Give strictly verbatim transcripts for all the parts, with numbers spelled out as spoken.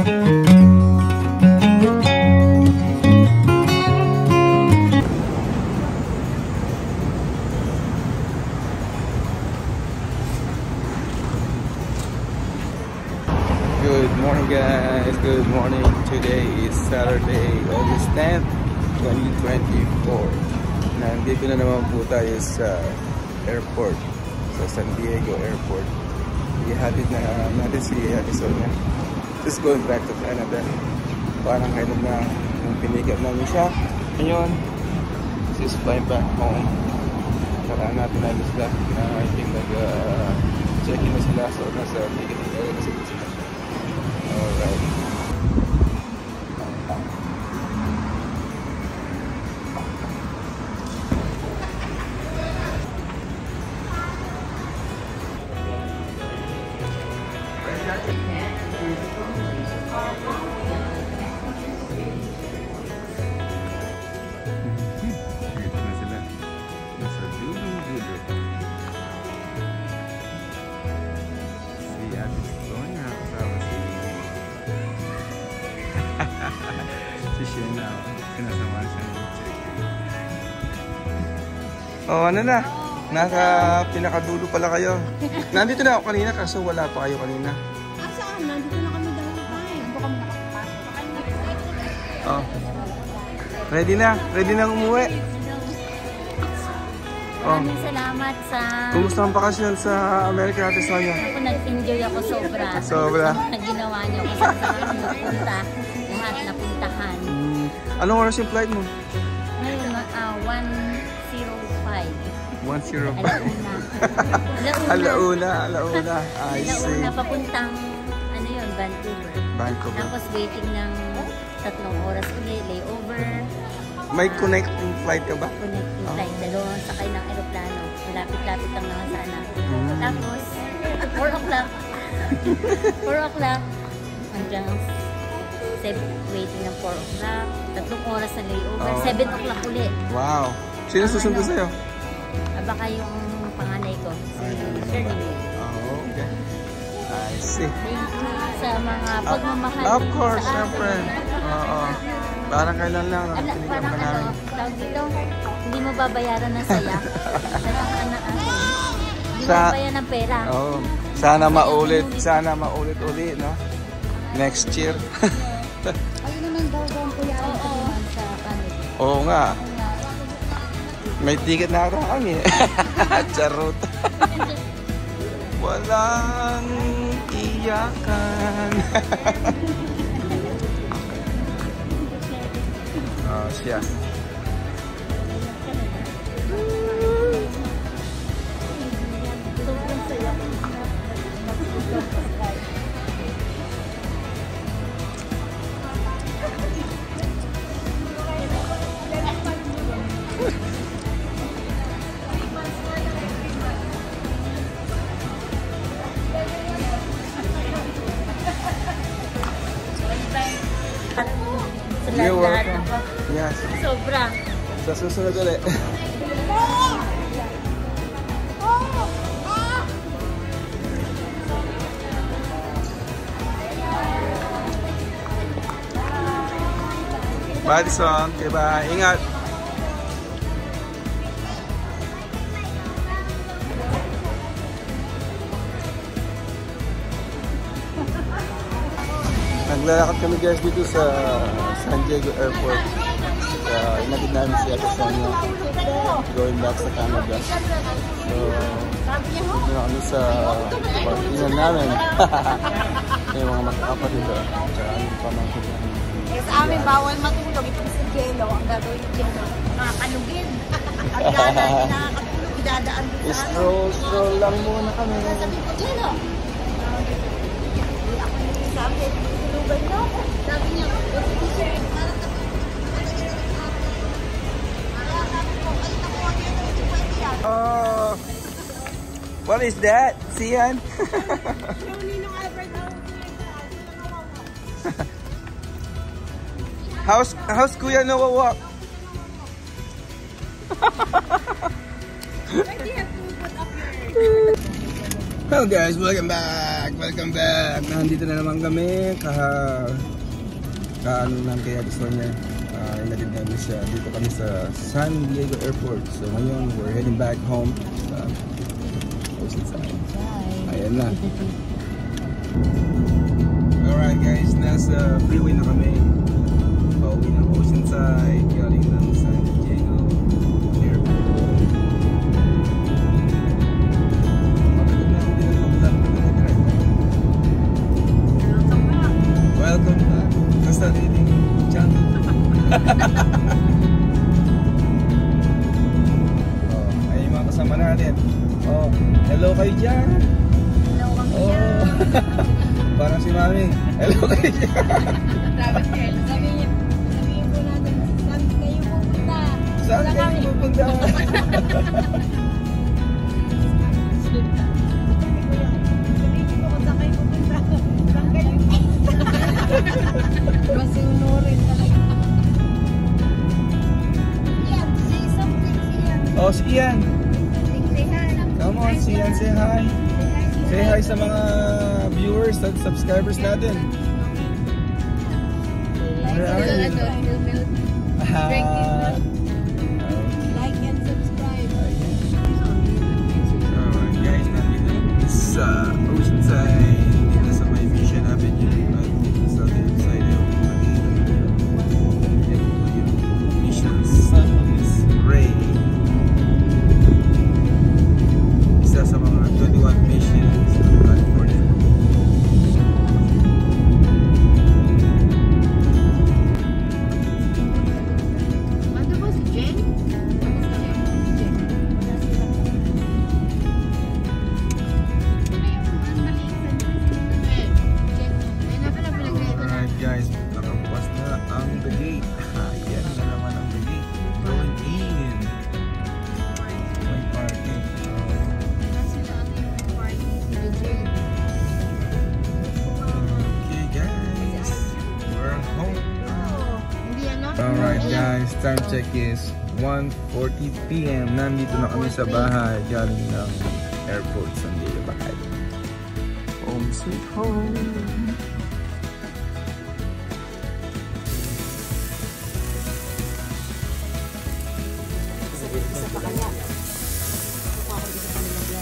Good morning guys, good morning. Today is Saturday, August tenth, twenty twenty-four. Nandito na naman po tayo sa airport, sa San Diego Airport. Ihatid na natin si Ate Sonia. Just going back to Canada. Parang kailan na yung pinikap namin siya. Ngayon, she's flying back home. Karaan natin namin sila na I think nag-check-in uh, na sila. So nasa ticketing area na sila. Alright. Ito na sila. Nasa dulo-dulo. Si Ate Sonia kasama si si Shena. Sinasama siya ng check-in. Oh, ano na? Nasa pinakadulo pala kayo. Nandito na ako kanina kaso wala pa kayo kanina. Ah, saan? Nandito na kami dahil time. Baka makapasok. Oh. Ready na? Ready na umuwi? Oh. Maraming salamat sa... Kumusta ang bakasyon sa Amerika, Ate Sonia? Ako nag-enjoy ako sobra. Sobra. Na ginawa niyo kung saan saan napunta. Lahat napuntahan. Hmm. Anong oras yung flight mo? Ngayon, uh, one oh five. one oh five. Alauna. Alauna. Alauna. I see. Alauna papuntang, ano yun, Vancouver. Vancouver. Tapos waiting ng tatlong oras ulit, layover. May connecting flight ka ba? Connecting Oh. flight. Dalawang sakay ng aeroplano. Malapit-lapit lang naman sana. Mm. Tapos, four o'clock. four o'clock. Hanggang waiting ng four o'clock. Tatlong oras na layover. Oh. seven o'clock ulit. Wow. Sino susundo Ano? sa'yo? Ah, baka yung panganay ko. Si Shirley. Oh, okay. I see. Thank you sa mga pagmamahal. Of course, sa akin. syempre. Oo. Parang kailan lang Ala, nakikinig parang ka ano, namin. tawag dito, hindi mo babayaran ng saya. Parang ano, ano, hindi mo Sa- babayaran ng pera. Oh, sana maulit, sana maulit ulit, no? Next year. Ayun naman daw daw po yan sa Canada. Oo nga. May ticket na ata kami. Charot. Walang iyakan. Oh, siya. Sobrang saya. Sa You're lahat welcome. ako. Yes. Sobra. Sa susunod ulit. Madison, diba? Ingat. Naglalakad kami guys dito sa San Diego Airport. Uh, inagid namin si Ate Sonia going back sa Canada. So, dito na kami sa parkingan namin. Yung mga magkakapatid doon. Tsaka yung pamangkin namin. Eh, sa amin, bawal matulog. Ito si Jello. Ang gagawin ni Jello, makakalugin. Ang gana, hindi nakakatulog. Idadaan doon sa ano. Stroll, stroll lang muna kami. Sabi ko, Jello. Sabi, tulugan nyo. Sabi niya, yung t-shirt. Oh, what is that? Sian? How's how's Kuya Noah walk? Hello guys, welcome back! Welcome back! Nandito na naman kami. Kaha... Kaano lang kaya gusto niya. Uh, inatid namin siya. Dito kami sa San Diego Airport. So ngayon, we're heading back home sa Oceanside. Ayan na. Alright guys, nasa freeway na kami. Pauwi ng Oceanside. Galing ng San Diego Airport. Welcome back. Basta reading channel. Oh, ay mga kasama natin. Oh, hello kayo dyan. Hello kami Oh. dyan. Parang si Mami. Hello kayo dyan. Sabihin, sabihin, sabihin po natin, saan kayo pupunta? Saan Wala kayo kami. pupunta? Sabihin ko kung saan kayo pupunta. Saan kayo? Kasi unurin talaga. Ian, say something, Ian. Oh, si Ian. Say hi. Come on, si Ian, say hi. Say hi sa mga viewers at subscribers natin. Where are you? Ah. Like and subscribe. Alright guys, nandito sa Oceanside, dito sa may Mission Avenue at dito sa other side of Manila. Yung Mission Sun's Ray. Isa sa mga twenty-one missions ng California. Ano ba si Jen? Alright guys, nakabukas na ang the gate. Yan na naman ang the gate. Going in. May parking. Okay guys, we're home. Alright guys, time check is one forty p m Nandito na kami sa bahay. Galing ng airport, San Diego bahay. Home sweet home. Isa pa kanya. Kuha ko dito sa nilagyan.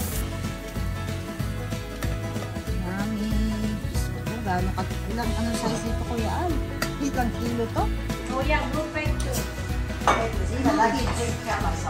Yummy. Oh, gano'n ka. Ilang anong size nito kuya? Ay, ilang kilo to? Kuya, perfect to. Lagi check ka masam.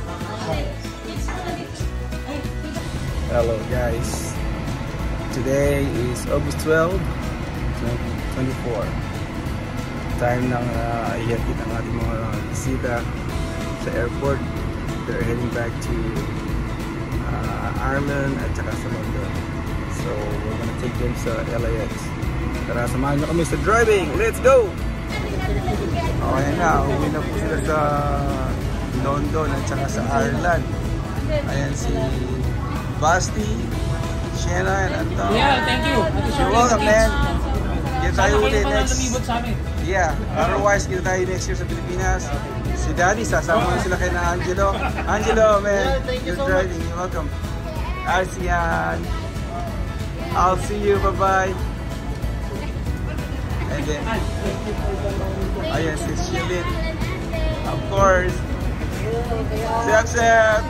Hello guys. Today is August twelfth, twenty twenty-four. Time ng uh, ihatid ang ating mga bisita sa airport. They're heading back to uh, Ireland at saka sa London. So we're gonna take them sa L A X. Tara, samahan nyo kami sa driving. Let's go! Okay na, uwi na po sila sa London at saka sa Ireland. Ayan si Basti, Shanna, and Anton. Yeah, thank you. You're welcome, man. Kita tayo ulit next. Sa amin. Yeah, otherwise kita tayo next year sa Pilipinas. Si Daddy, sasama mo sila kay na Angelo. Angelo, man, you're driving. You're welcome. Arsian. I'll see you. Bye-bye. And then, ayan si Shilin. Of course. Zep Zep.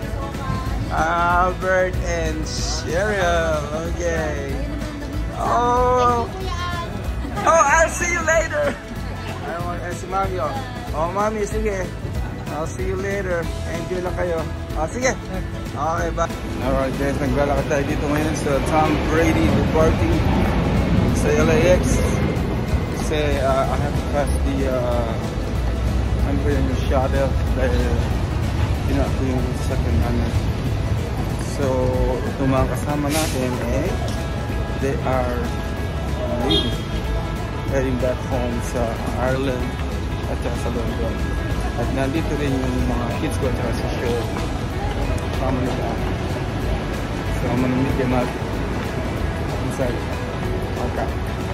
Albert and Cheryl. Okay. Oh. Oh, I'll see you later. I want to si Mami. Oh, oh Mami, sige. I'll see you later. Enjoy lang kayo. Oh, sige. Okay, bye. Alright guys, naglalakad tayo dito ngayon sa Tom Brady departing sa L A X. Kasi uh, I have to pass the uh, ano ba yun, yung shuttle dahil pinak ko yung sasakyan namin. So, itong mga kasama natin eh, they are leaving, heading back home sa Ireland at saka sa London. At nandito rin yung mga kids ko at saka sa show. Kama nila. So, I'm gonna meet them out inside. Okay.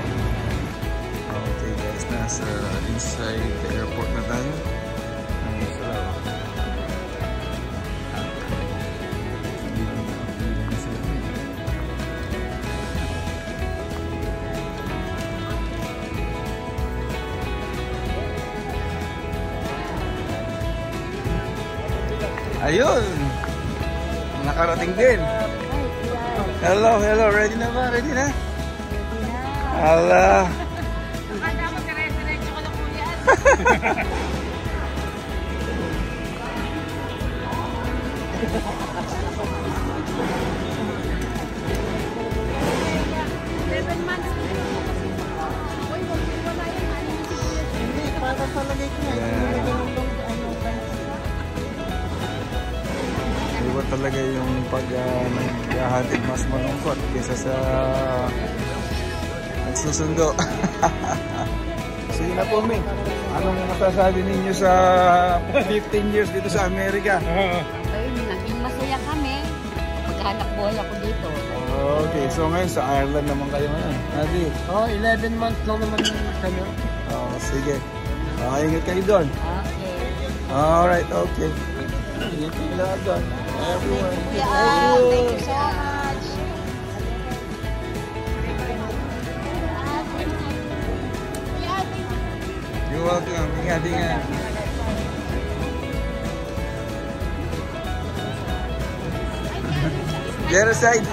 Okay guys, nasa inside the airport na tayo. Ang sarap. Ayun! Nakarating din. Hello, hello. Ready na ba? Ready na? Hala. Akala mo dire-diretso ko lang po yan. Seven months. Uy, wala yan. Hindi, para palagay ko nga. Iba talaga yung pag uh, naghahatid mas malungkot kaysa sa nagsusundo. Sige na po, May. Anong masasabi ninyo sa fifteen years dito sa Amerika? Ayun, naging masaya kami. Maghanap buhay ako dito. Okay, so ngayon sa Ireland naman kayo ngayon. Adi? Oh, eleven months lang naman kami. Oh, sige. Oh, ingat kayo doon. Okay. Alright, okay. Ingat kayo lahat doon. Everyone. Yeah, thank you so much. You're welcome. Ingat, ingat. The other side.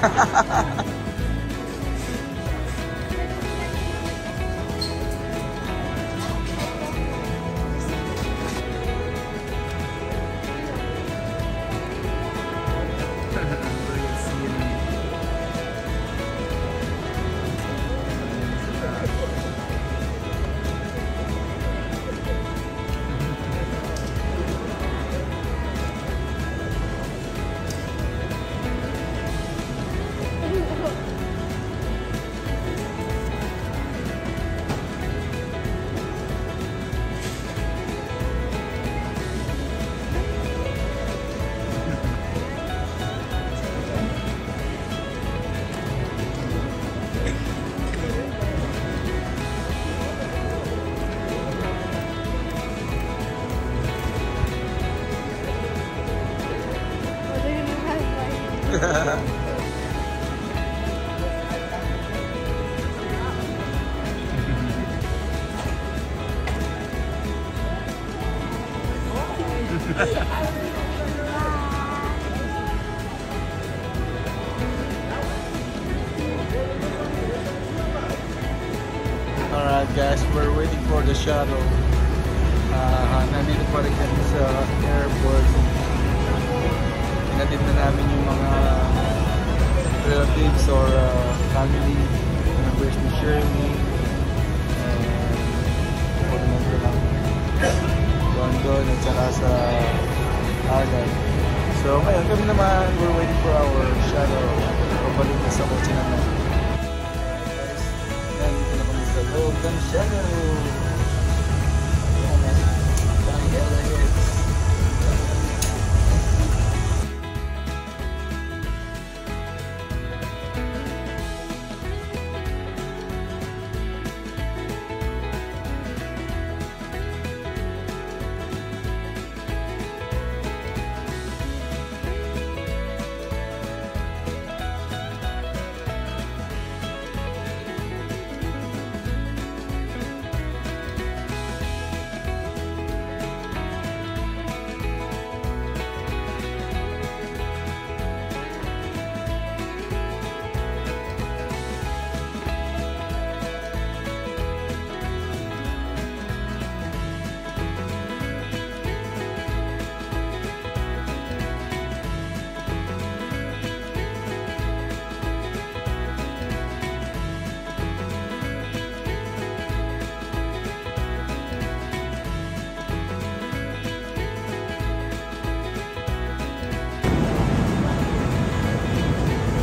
Alright guys, we're waiting for the shuttle. Uh, nandito pa rin kami sa airport. Inatid na namin yung mga relatives or uh, family members ni Shirley. Pupunta na lang London at saka sa Ireland. So ngayon kami naman, we're waiting for our shuttle. Pabalik na sa kotse naman. Guys, nandito na kami sa loob ng shuttle.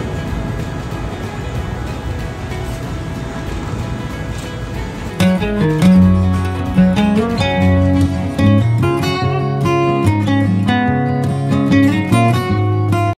Thank you.